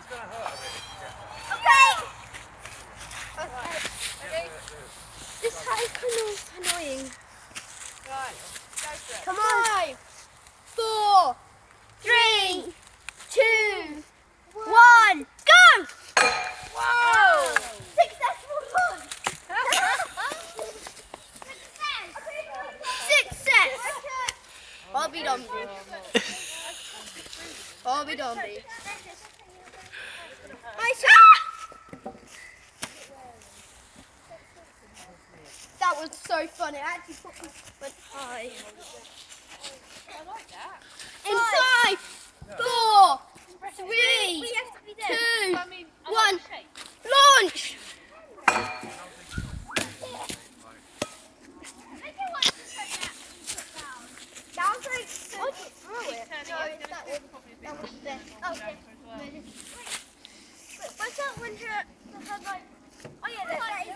Ready? This hat is kind of annoying. Right, go for it. Come on. 5, 4, 3, 2, 1, go! Whoa! Successful run. Success. Bobby Dombie. Bobby Dombie. That was so fun. It actually went high. I like that. In 5, 4, 3, 2, 1, launch! That was like so through it. No, it's that one. That was there. Oh, yeah. What's that when her like? Oh yeah,